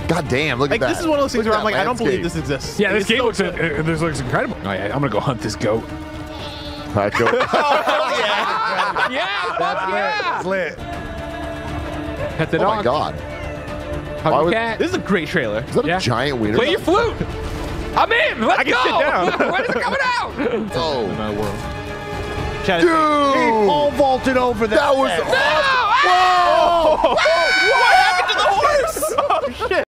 God damn, look at that. This is one of those things Look where at I'm like, that I don't believe landscape. this exists. Yeah, Like, this game so looks incredible. Oh, yeah, I'm gonna go hunt this goat. All right, go. Yeah, It's lit. Pet the Oh dog. my god. Hug Why the would- cat. This is a great trailer. Is that Yeah. a giant wiener? Play your flute. I'm in. Let's I can go. sit down. When is it coming out? Oh. My world. Chad, Dude! He pole vaulted over That was thing. awesome. Whoa! what happened to the horse? Oh, shit.